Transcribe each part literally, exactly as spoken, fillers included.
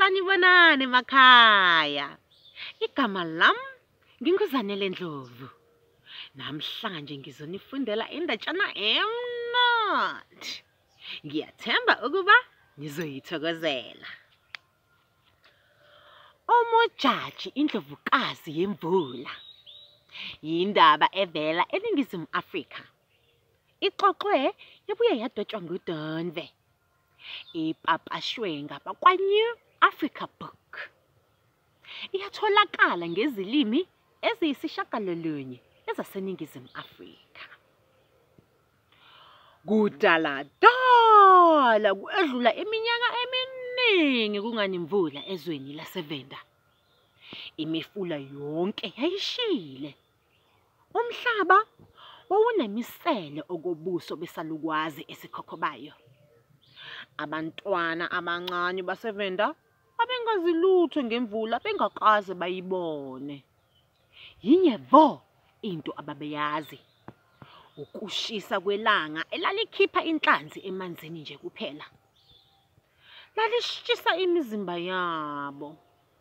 Sanibonani emakhaya. Igama lam nginguzanele Ndlovu. Namhlanje ngizonifundela indatshana emnandi. Ngiyathemba ukuba nizoyithokozela. UModjaji INdlovukazi yeMvula. Yindaba evela eNingizimu Afrika. Ixoxwe yabuye yadwetshwa nguDonve. Ipapashwe ngabakwa New Africa Book. Iyatholakala ngezilimi eziyisishagalolunye ezaseNingizimu Afrika. Kudala dala kwedlula iminyaka eminingi kunganemvula ezweni laseVenda. Imifula yonke yayishile. Umhlaba wawunemisele okobuso besalukwazi esikhokhobayo. Abantwana abancane baseVenda abengazi lutho ngemvula bengakaze bayibone. Yinye vo into ababeyazi. Ukushisa kwelanga elalikhipha inhlanzi emanzini nje kuphela. Lalishisa imizimba yabo.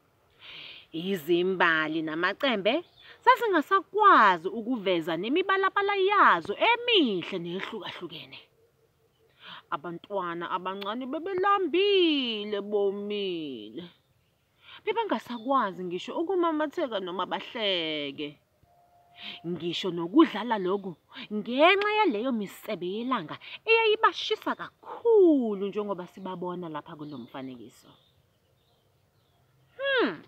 Izimbali namacembe sasingasakwazi ukuveza nemibalabala yazo emihle nehlukahlukene. Abantwana abancane bebelambile bomile. Bebengasakwazi ngisho ukumamatheka noma bahleke. Ngisho nokudlala lokhu ngenxa yaleyo misebe yelanga eyayibashisa kakhulu njengoba sibabona lapha kulomfanekiso. Hmm.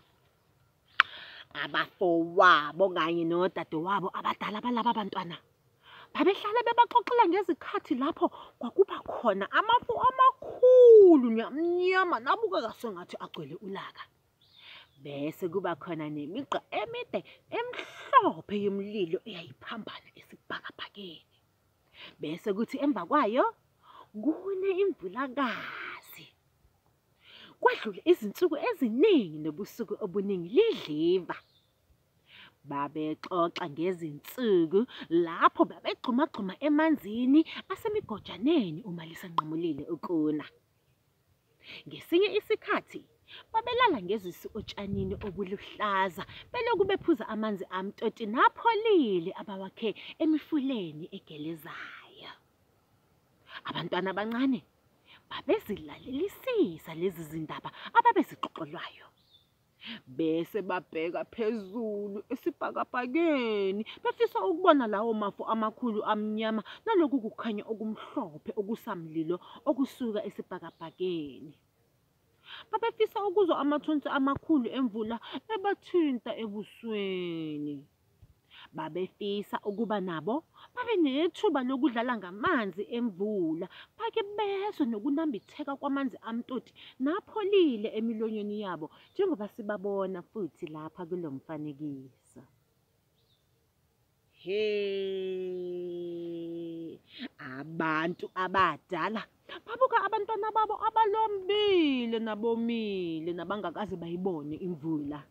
Abafowabo kanye nodadewabo abadala balaba bantwana babehlala bebaxoxela ngezikhathi lapho kwakuba khona amafu amakhulu nyamnyama nabukeka sengathi agcwele ulaka. Bese kuba khona nemigqa emide emhlophe yomlilo eyayiphambana esibhakabhakeni. Bese kuthi emva kwayo kune imvulakazi. Kwadlula izinsuku eziningi nobusuku obuningi lidliva. Babexoxa ngezinsuku lapho babegxumagxuma emanzini asemigojaneni uma lisanqamulile ukuna. Ngesinye isikhathi babelala ngezisu otshanini obuluhlaza beloku bephuza amanzi amtoti napholile abawakhe emifuleni egelezayo. Abantwana abancane babezilalelisisa lezi zindaba ababezixoxelwayo. Bese babheka phezulu esibhakabhakeni befisa ukubona lawo mafu amakhulu amnyama naloku kukhanya okumhlophe okusamlilo okusuka esibhakabhakeni. Babefisa ukuzwa amathonsi amakhulu emvula ebathinta ebusweni. Babefisa ukuba nabo babe nethuba lokudlala ngamanzi emvula, bake bezwe nokunambitheka kwamanzi amtoti napholile emilonyeni yabo njengoba sibabona futhi lapha kulomfanekiso. He, abantu abadala babuka abantwana babo abalombile nabomile nabangakaze bayibone imvula.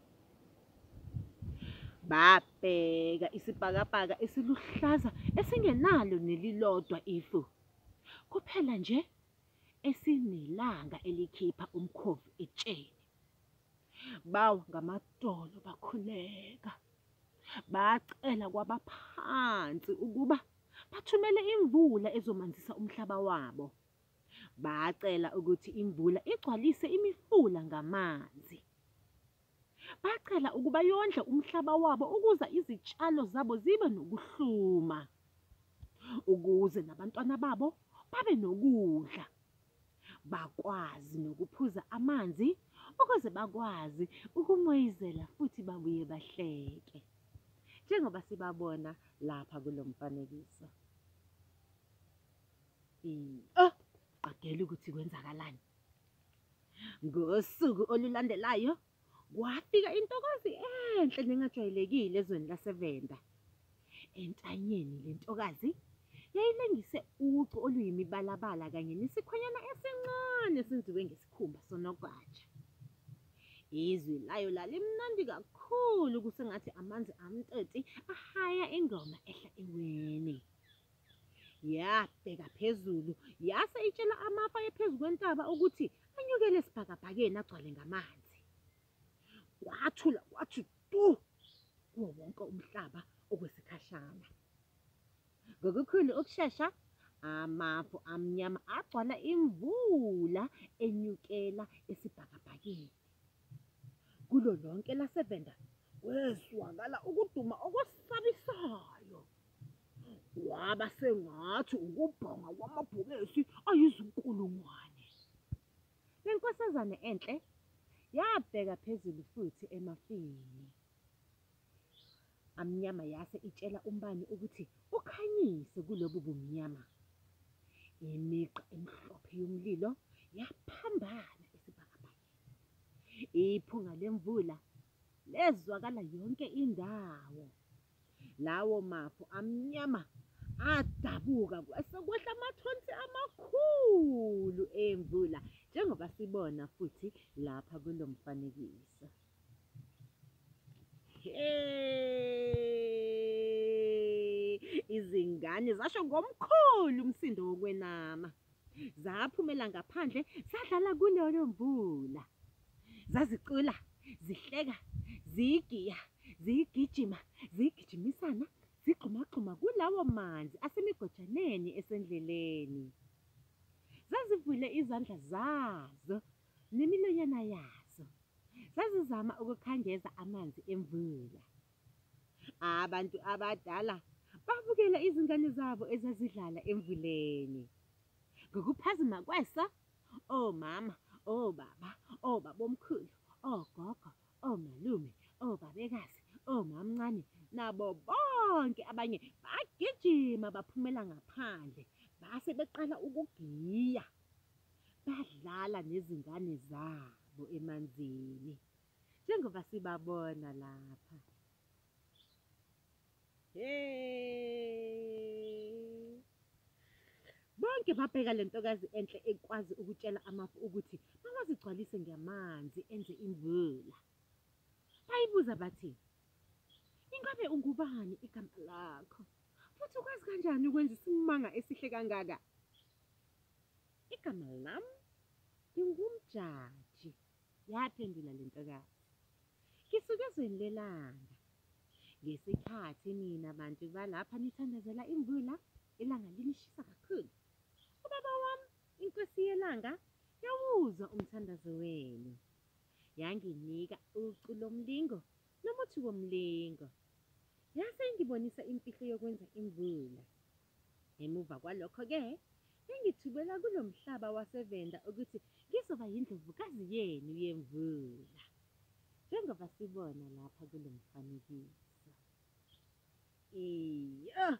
Babheka isibhakabhaka esiluhlaza esingenalo nelilodwa ifu. Kuphela nje esinelanga elikhipha umkhovu etsheni. Bawa ngamadolo bakhuleka. Bacela kwabaphansi ukuba bathumele imvula ezomanzisa umhlaba wabo. Bacela ukuthi imvula igcwalise imifula ngamanzi. Bacela ukuba yondle umhlaba wabo ukuze izitshalo zabo zibe nokuhluma. Ukuze nabantwana babo babe nokudla. Bakwazi nokuphuza amanzi ukuze bakwazi ukumoyizela futhi babuye bahleke. Njengoba sibabona lapha kulomfanekiso. Oh, qagela ukuthi kwenzakalani. Ngosuku olulandelayo kwafika intokazi enhle nengajwayelekile ezweni laseVenda. Entanyeni lentokazi yayilengise ucu oluyimibalabala kanye nesikhwanyana esincane senziwe ngesikhumba sonogwaja. Izwi layo lalimnandi kakhulu kusengathi amanzi amtoti ahaya ingoma ehla eweni. Yabheka phezulu yase itshela amafa ephezu kwentaba ukuthi anyukele esibhakabhakeni esibhakeni agcwale ngamanzi. Kwathula kwathi tu kuwo wonke umhlaba okwesikhashana. Ngokukhulu ukushesha amafu amnyama agcwala imvula enyukela esibhakabhakeni. Kulo lonke laseVenda kwezwakala ukuduma okusabisayo. Waba sengathi ukubhonga kwamabhokisi ayizinkulungwane. Le nkosazane enhle yabheka phezulu futhi emafini amnyama yase itshela umbani ukuthi ukhanyise kulobu bumnyama. Imigqa emhlophe yomlilo yaphambana esibhakabhakeni. Iphunga lemvula lezwakala yonke indawo. Lawo mafu amnyama adabuka kwasekwehla amathonsi amakhulu emvula njengoba sibona futhi lapha kulo mfanekiso. Hey! Izingane zasho ngomkhulu umsindo wokwenama. Zaphumela ngaphandle zadlala kuleyo mvula. Zazicula, zihleka, zigiya, zigijima, zigijimisana, zigxumagxuma kulawo manzi asemigojaneni esendleleni. Zazivule izandla zazo nemilonyana yazo. Zazizama ukukhangeza amanzi emvula. Abantu abadala babukela izingane zabo ezazidlala emvuleni. Ngokuphazima kwesa, omama, obaba, obabomkhulu, ogogo, omalume, obabekazi, omamncane, nabo bonke abanye bagijima baphumela ngaphandle. Base beqala ukugiya. Badlala nezingane zabo emanzini. Njengoba sibabona lapha. Hey! Bonke babheka le ntokazi enhle ekwazi ukutshela amafu ukuthi mawazigcwalise ngamanzi enze imvula. Bayibuza bathi, "Ingabe ungubani igama lakho? Futhi ukwazi kanjani ukwenza isimanga esihle kangaka?" "Igama lami ngingumjaji," yaphendula le ntokazi. "Ngisuke ezweni lelanga. Ngesikhathi nina bantu balapha nithandazela imvula, ilanga linishisa kakhulu. Ubaba wami, inkosi yelanga, yawuzwa umthandazo wenu. Yanginika ucu lomlingo nomuthi womlingo. Yase ingibonisa imfihlo yokwenza imvula. Emuva kwalokho-ke, bengithubela kulo mhlaba waseVenda ukuthi ngizoba yindlovukazi yenu yemvula." Njengoba sibona lapha kulo mfanekiso. Iyo!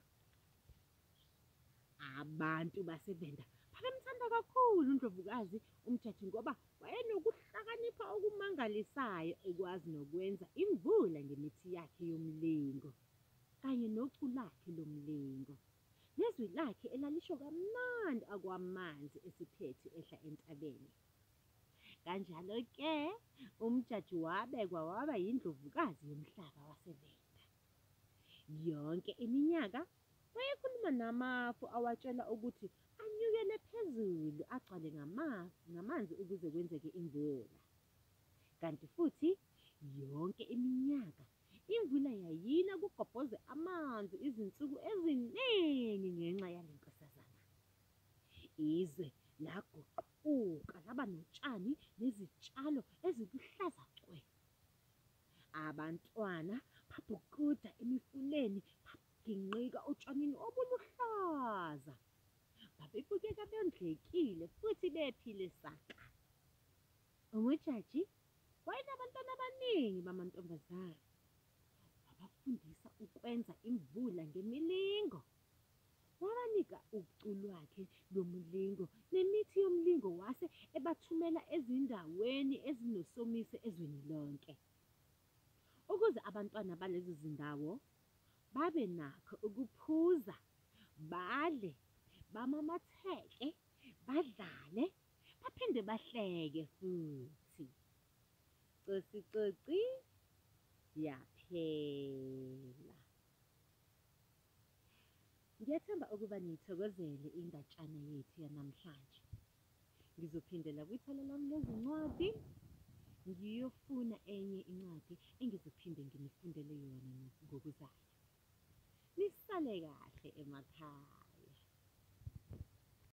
Abantu baseVenda babemthanda kakhulu uNdlovukazi uModjaji ngoba wayenokuhlakanipha okumangalisayo, ekwazi nokwenza imvula ngemithi yakhe yomlingo kanye nocu lakhe lomlingo. Nezwi lakhe elalisho kamnandi akwamanzi esiphethe ehla entabeni. Kanjalo-ke uModjaji wabekwa waba yindlovukazi yomhlaba waseVenda. Yonke iminyaka wayekhuluma namafu awatshela ukuthi anyukele phezulu agcwale ngamanzi ukuze kwenzeke imvula. Kanti futhi yonke iminyaka imvula yayina kugobhoze amanzi izinsuku eziningi ngenxa yale nkosazana. Izwe laguquka laba notshani nezitshalo eziluhlaza cwe. Abantwana babhukuda emifuleni, baginqika otshanini obuluhlaza. Babebukeka bondlekile futhi bephile saka. UModjaji wayenabantwana abaningi bamantombazane. Wabafundisa ukwenza imvula ngemilingo. Wabanika ucu lwakhe lomlingo nemithi yomlingo wase ebathumela ezindaweni ezinosomiso ezweni lonke. Ukuze abantwana balezi zindawo babe nakho ukuphuza, badle, bamamatheke, badlale, baphinde bahleke futhi. Cosi coci yaphela. Ngiyathemba ukuba niyithokozele indatshana yethu yanamhlanje. Ngizophindela kwithala lami lezincwadi ngiyofuna enye incwadi engizophinde nginifundele yona ngokuzayo. Nisale kahle emakhaya.